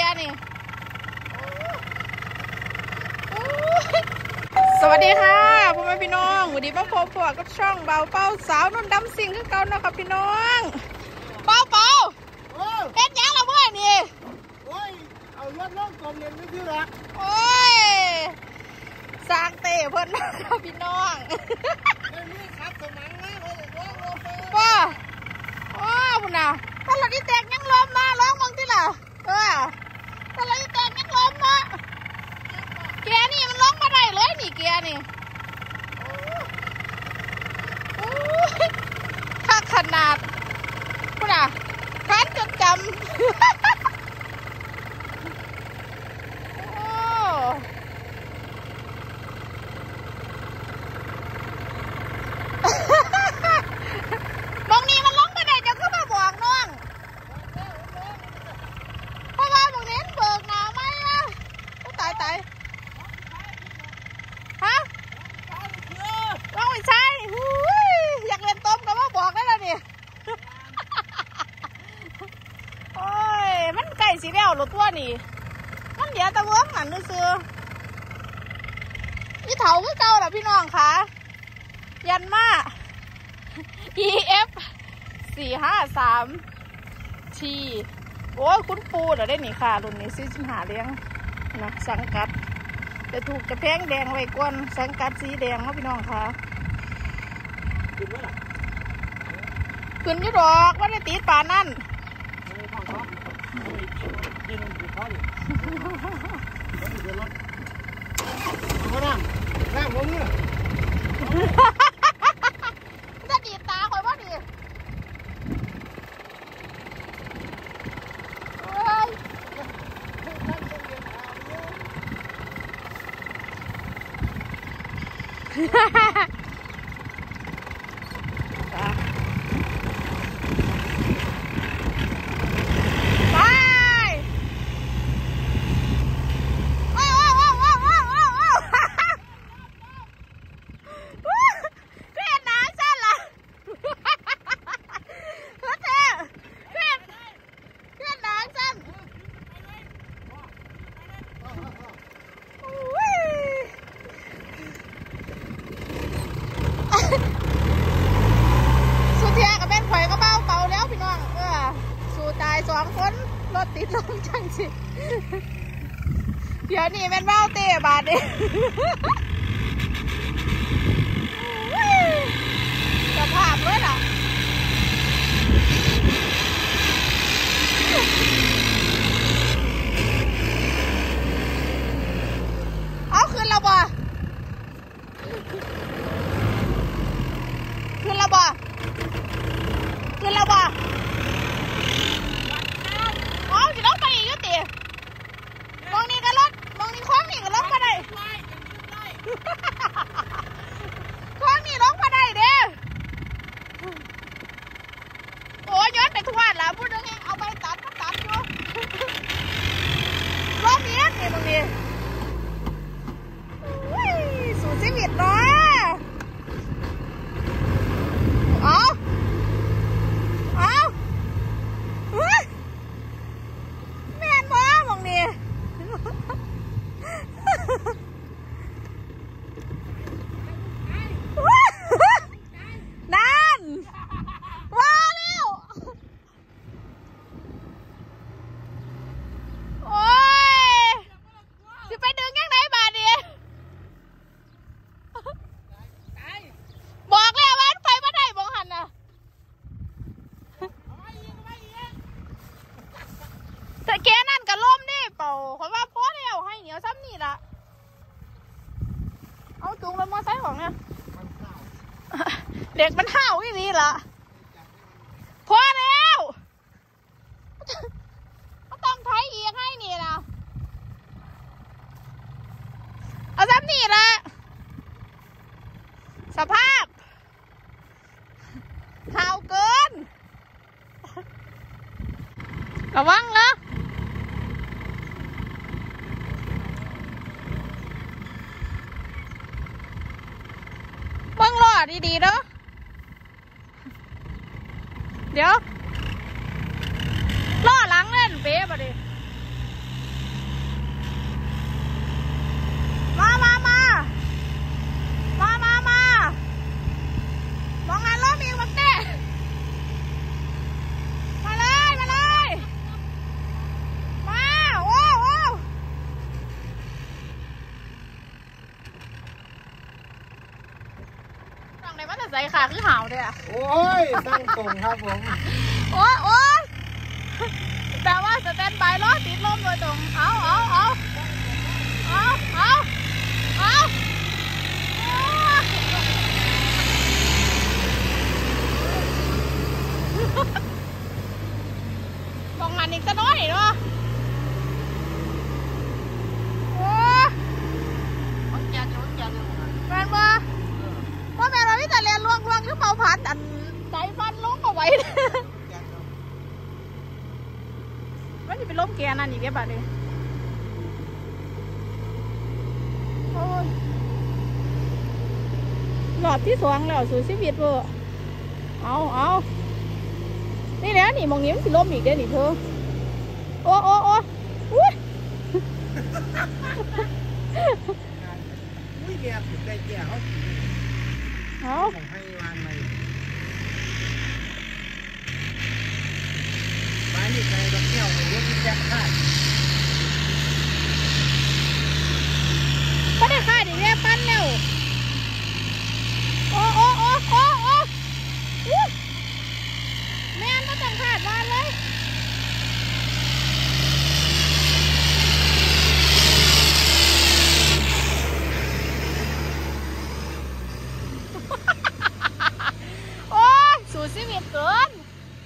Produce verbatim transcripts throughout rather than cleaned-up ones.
ร์นี่สวัสดีค่ะพ่อแม่พี่น้องวันนี้มาพบพวกกับช่องเบาเป้าสาวนุ่นดำสิ่งคือเก่านะครับพี่น้องเป้าเป้าเป็นยังละเมื่อนี่โอ้ยเอายอดน้องกลมเรียนไม่ชื่อหรอกโอ้ยสร้างเตะเพิ่นนะครับพี่น้องนี่ครับสมังนะเขาจะร้องลงไปว้าว้าพุ่นน่ะถ้าเราที่แตกยังลมนะร้องมึงที่ล่ะเออถ้าเราที่แตกยังลมนะเกียร์นี่มันร้องมาได้เลยนี่เกียร์นี่ถ้าขนาดพุ่นน่ะคันจนจำมองนี่มันล้มไปไหนจะขึ้นมาบอกน้องเพราะว่าตรงนี้เบิกหนาวไหมนะตายตายฮะร้องไม่ใช่อยากเล่นต้มก็มาบอกได้แล้วนี่โอ้ยมันไก่สีแดงหรือตัวนี่มันเดี๋ยวตะเวิ้งหันดูซื้อยี่เถาคือเก่าแหละพี่น้องค่ะยันมา อี เอฟ สี่ห้าสาม ที โอ้ยคุณปูเดี๋ยวได้หนีค่ะรุ่นนี้ซื้อชิ้นหาเลี้ยงนะสังกัดจะถูกจะแพงแดงไว้ก้นสังกัดสีแดงนะพี่น้องค่ะขึ้นไหมล่ะขึ้นยี่ดอกว่าได้ตีป่านั่นแม่ผมเนี่ยจะดีตาคอยว่าดีฮ่าฮ่าฮ่าสองคนรถติดลมจังสิเดี๋ยวนี้เป็นเบ้าเตะบาดเองสภาพเลยล่ะเอาขึ้นแล้วบ่ขึ้นแล้วบ่ขึ้นแล้วบ่มองสิลงไปอีกยุติมองนี่ก็รถมองนี่คล้องนี่ก็ลงมาได้คล้องนี่ลงมาได้เด้อโอ้ยย้อนไปทุกวันแล้วพูดเรื่องนี้เอาไปตัดก็ตัดอยู่รอบนี้นี่ตรงนี้สู่ชีวิตเนาะเอาเอาแกนั่นกระล่มนี่เปล่าเพราะว่าพ่อเดียวให้เหนียวซ้ำนี่ละเอาจุงรถมอไซค์ของเนี่ยเด็กมันห้าวอย่างนี้ละพ่อแล้วก็ต้องไถอีกให้นี่นะเอาซ้ำนี่ละสภาพห้าวเกินระวังนะมึงรอดีๆเด้อเดี๋ยวล้อหลังเล่นเป๊ะป่ะดิคือห่าวเลยอะโอ้ยตั้งตรงครับผมโอ้ยโอ้ยแต่ว่าสแตนบายรอติดลมโดยตรงเอาเอาเอาเอาเอาเอามองงานอีกสักน้อยเนาะโอ้มันแก่จะมันแก่จะแม่นบ่ว่าแม่เราที่แต่เรียนล่วงล่วงคือเมาพันอันใจฟันลงเอาไว้มันจะเป็นล้มแกนั่นอีกแค่บาทเลยโอ้ยหลอดที่สองแล้วสู่ชีวิตเวอร์เอาเอานี่แหละนี่มองนี้มันสิล้มอีกเด้อนี่เธอโอ้โอ้โอ้อุ้ยอุ้ยแก่ถึงได้แก่เขาเอาของให้วานเลยบ้านนี่ใครมาเที่ยวไปเยอะที่แจ็คคาดไม่ได้ค่าดิแม่ปั้นแล้วโอ้โอ้โอ้โอ้โอ้อุ๊ยแม่นก็ต้องขาดวานเลยโอ้ยสู่ชีวิตเกิน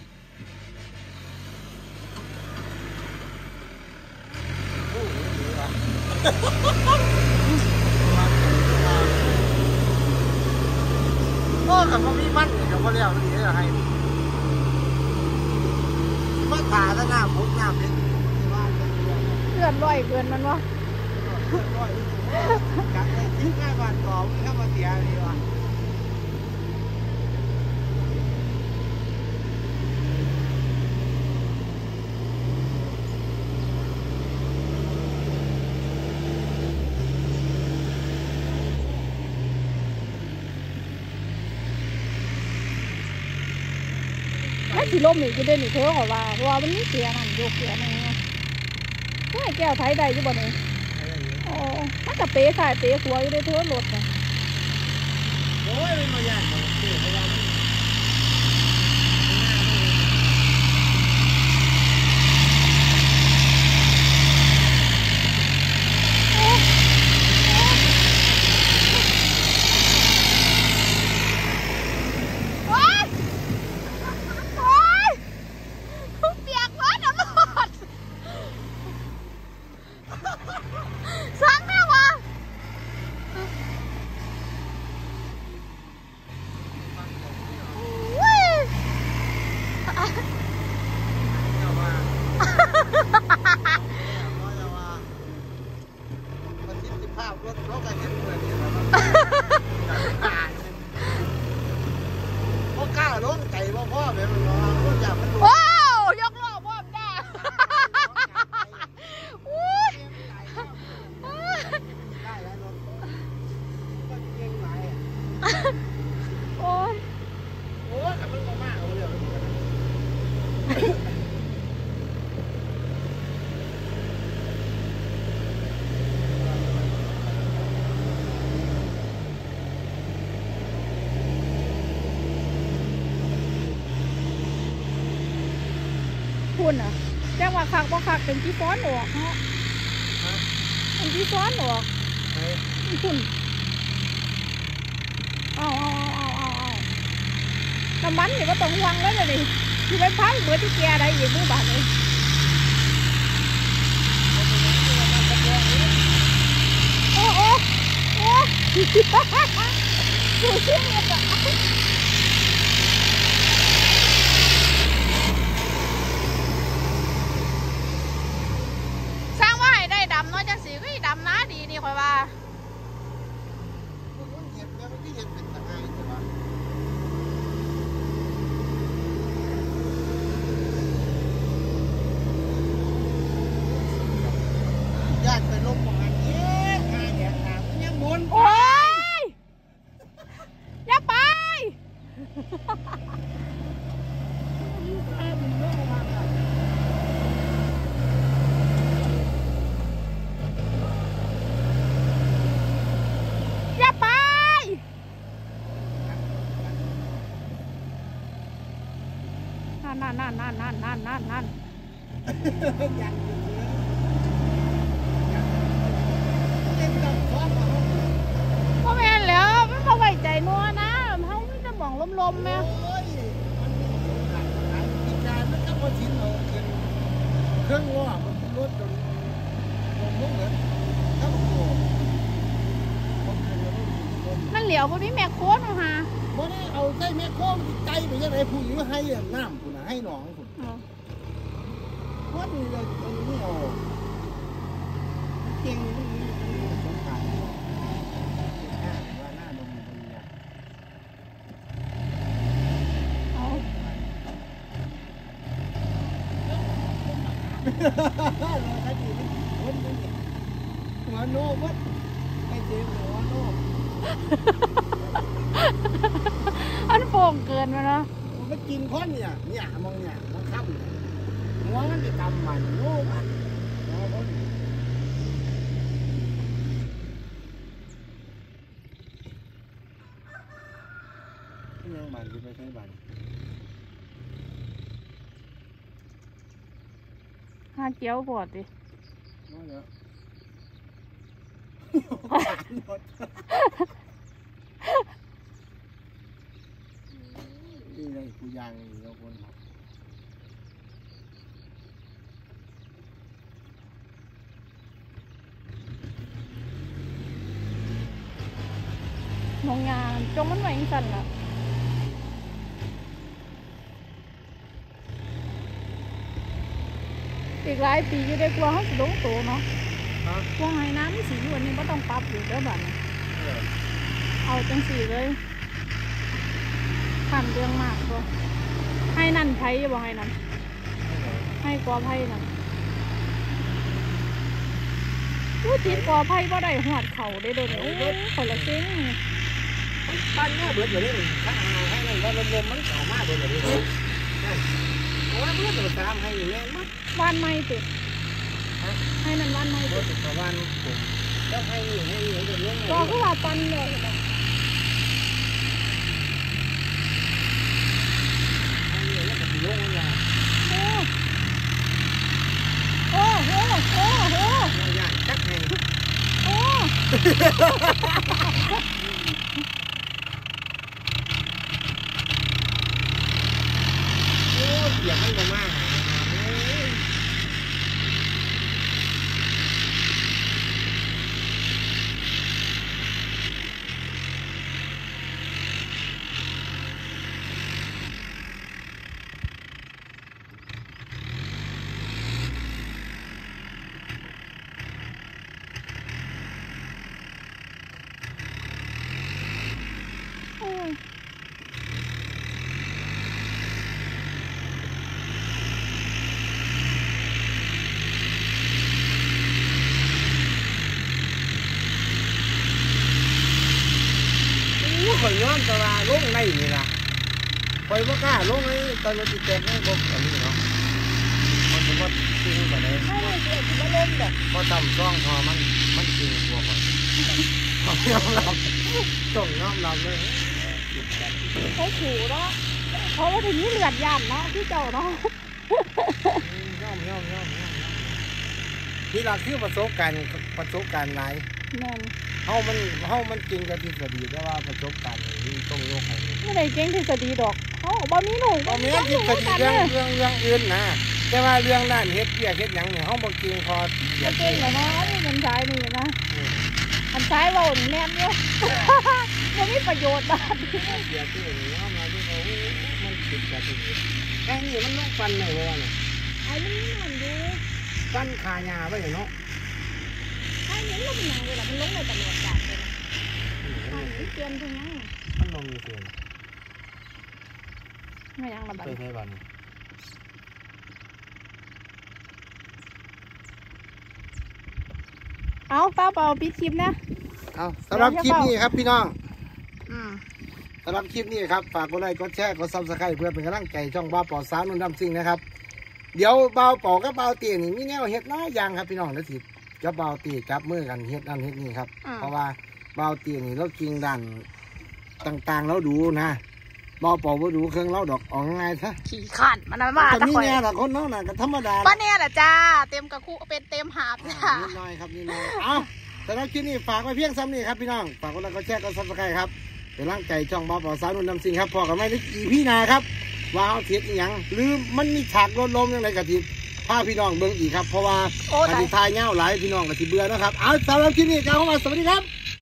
โอ้กับพ่อมีมันกับพ่อเลี้ยวนี่จะให้มาขาซะหน้าผมหน้าเป็นที่บ้านเป็นเรื่องเลื่อนลอยเกินมันวะจัดเลยทิ้งง่ายบ้านก่อวิ่งเข้ามาเสียดีว่ะไม่สิลมอีกจะเดินอีกเท่ากับว่าเพราะว่ามันมีเสียนั่นโยกเสียนั่นไงเฮ้ยแก้วไทยได้อยู่บ่เนี่ยโอ้มันจะเป๊ะสายเป๊ะสวยอยู่ได้เท่ารถเนี่ยโอ้ยไม่มาย่านของเสียเพราะว่ามันโอ๊ยโอ๊ยเปียกร้อนน้ำรถสั่งแม่วะอุ้ยเจ้าว่าเจ้าว่าประสิทธิภาพรถรถก็เห็นเหมือนกันแล้วพ่อกล้าล้มไก่พ่อพ่อแบบมันว่าพ่ออยากมันล้มโอ้ยกล้อพร้อมได้อุ้ยได้แล้วรถก็เก่งหลายอ่ะโอ้ยโอ้ยแต่มันก็มากเอาเลยคุณอ่ะแจ้งว่าคักบ่คักเป็นที่ซ้อนออกเนาะเป็นที่ซ้อนออกคุณเอาเอาเอาเอาเอาน้ำมันนี่ก็ต้องวางแล้วเลยนี่ที่ไปพังเบิดที่แกได้อีกมือบาทเลยโอ้โอ้โอ้ดูสิเนี่ยสร้างว่าให้ได้ดำน้อยจังสีก็ดำน้าดีนี่ค่อยว่ามันเห็นแล้วมันก็เห็นเป็นตะไคร้ใช่ปะญาติไปลงของอันนี้งานเนี่ยหามันยังบุญโอ้ยอย่าไปอย่าไปนั่นนั่นนั่นนั่นนั่นนั่นยังอยู่เยอะเล่นดำคอนเหรอพ่อแม่นแล้วมันบ่ไว้ใจนัวนะเขาไม่จะมองลมๆแม่โอ้ยมันมีขายขายกินยามันก็พอชิ้นเอาเงินเครื่องง้อมันรถจนจนมุ้งเลยถ้ามันโง่ผมเคยรู้รถมันเหลียวบ่มีแม่โคตรมาหาบ่ได้เอาใส่แม่โค้งใจไปยังไงผู้หญิงให้น้ำคุณให้หนองคุณว่านี่เลยตรงนี้เอาเก่งนี่สงการว่าหน้าดมมันเนี่ยเอาเราคดีมันวนนี่หัวโน้วัดไอ้เจ๊หัวโน้อันโป่งเกินมาเนาะมันกินคนเนี่ยเนี่ยมองเนี่ยมันค่ำเนี่ยหัวมันจะกำมันโน้มันหัวคนยังบันที่ไปใช้บันหาเกี๊ยวบอดดิน้อยเยอะนี่เลยกูยางอยู่แล้วคนบอกมองยางจงมันไหวสั่นล่ะอีกหลายปีอยู่ได้กลัวเขาสิลงโตเนาะฮะกลัวไห้น้ำสีวันนี้ก็ต้องปรับอยู่เด้อบัดนี้เอาจังสีเลยขันเรื่องมากก็ให้นั่นไผ่บ่ให้นั่นให้กอไผ่นั่นอู้ติดกอไผ่บ่ได้หอดเข่าได้โดนโอ้ยข่อยละเซ็งบ้านเนี่ยเบิดเลยนี่ถ้าเอาให้นั่นว่าลมๆมันเก่ามากเลยนี่นั่นเพราะว่าเพื่อนตัวตามให้อยู่แน่มากวานไม่ติดให้นั่นวานไม่โดตินดตะวันผมเจ้าให้นี่ให้นี่ให้เรื่องก็คือว่าปันเลยให้นี่แล้วก็สิลงมาโอ้โอ้โหโอ้โหเราย่างจักให้โอ้โอ้เสียงมันก็มากข่อยย้อนตะวันลงในนี่นะข่อยว่ากล้าลงในตอนเราติดเต็มในบกอันนี้เนาะมันจะว่าจริงกว่านี้ไม่เลยเดี๋ยวจะมาเล่นแบบพอต่ำซ่องพอมันมันจริงกว่าก่อนเขายอมรับต้องยอมรับเลยเขาขู่เนาะเพราะว่าทีนี้เลือดยันเนาะพี่เจ้าเนาะยอมยอมยอมยอมนี่เราคือประสบการณ์ประสบการณ์หลายนั่นเฮามันเฮามันจริงกับทฤษฎีแต่ว่าประสบการณ์นี่ต้องยกให้ไม่ได้เก่งทฤษฎีดอกเขาบ่มีหนูบ่มีทฤษฎีเรื่องเรื่องเรื่องอื่นนะแต่ว่าเรื่องด้านเฮ็ดเบี้ยเฮ็ดหยังเนี่ยเฮาบ่จริงพอเบียเก่งเหรอเนาะนี่มันใช้นี่นะอันใช้เบาแน่นเนี่ยมันมีประโยชน์บ้างเบียที่นี่เฮามาที่เขามันผิดกับที่นี่แค่นี้มันลงฟันได้บ่เนี่ยไอ้มันมันดูฟันคาหญ้าไว้เนาะไอ้มันลงยังเลยล่ะมันลงในตำรวจจับเลยนะไอ้มันเตือนทุกอย่างมันลงอยู่ซื่อไม่ยังระบาดไปใช้บ้านเอาเป้าเปล่าปิดคลิปนะเอาสำหรับคลิปนี้ครับพี่น้องอืมสำหรับคลิปนี้ครับฝากกดไลค์กดแชร์กดซับสไครต์เพื่อเป็นกำลังใจช่องบ้าปอสาวนุ่นดำซิ่งนะครับเดี๋ยวเบาปอกับเบาเตียนี่มีแนวเฮ็ดน้อยอย่างครับพี่น้องนะสิกับเบาเตียจับมือกันเฮ็ดนั่นเฮ็ดนี่ครับเพราะว่าเบาเตียนี่เราจริงดันต่างๆเราดูนะบ่เป่าบ่ดูเครื่องเล่าดอกออกง่ายซะขี่ขันมันมาก็ตะมีคอยแน่ละคนเนาะน่ะก็ธรรมดาป้าเนี่ยแหละจ้าเต็มกระคุเป็นเต็มหาบจ้านิดหน่อยครับนิดหน่อยเอ้าแต่เราคลิปนี้ฝากไว้เพียงซ้ำนี่ครับพี่น้องฝากกดไลค์กดแชร์กดซับสไครต์ครับเป็นร่างใจช่องบ่าวสาวนุ่นนำสิ่งครับพอกันไม่ได้อีพี่นาครับว่าเอาเทียดอีหยังหรือมันมีฉากรถล้มยังไงกะทิพาพี่น้องเบิ่งอีกครับเพราะว่าโอ้กะตายทิทายเงาหลายพี่น้องกะทิเบื่อนะครับเอาสำหรับคลิปนี้เจ้าของมาสวัสดีครับ